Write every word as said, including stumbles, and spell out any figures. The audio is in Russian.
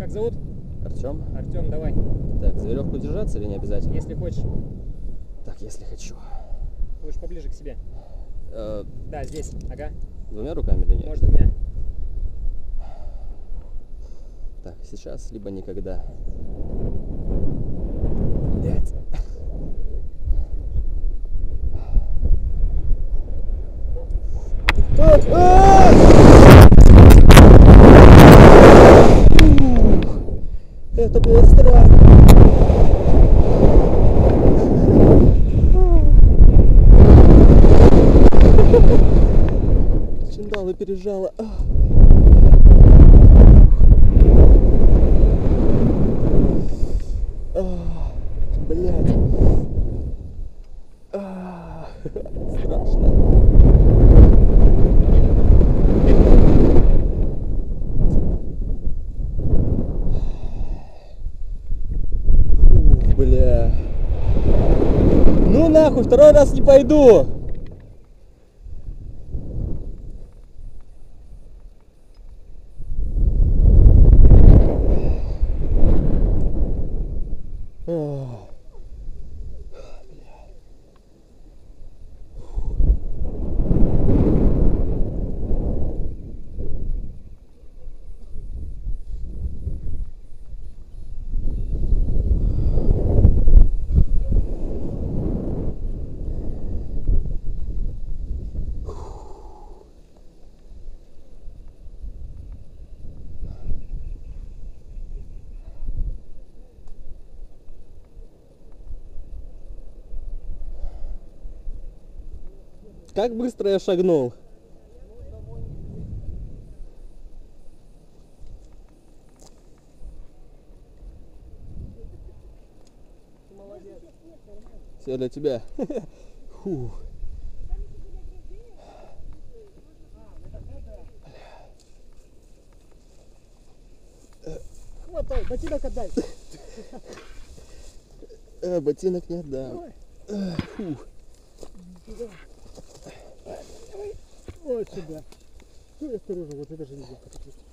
Как зовут? Артем. Артем, давай. Так, за веревку держаться или не обязательно? Если хочешь. Так, если хочу. Будешь поближе к себе. Э, Да, здесь. Ага. Двумя руками или нет? Может, двумя. Так, сейчас, либо никогда. Блять. Это было странно. Чиндалы пережала. Блять. Страшно. Ух, бля. Ну нахуй, второй раз не пойду. Как быстро я шагнул. Все для тебя. Фу. Хватай, ботинок отдай. Э, ботинок не отдам. Э, фу. Вот сюда. Ну, осторожно, вот это же нельзя.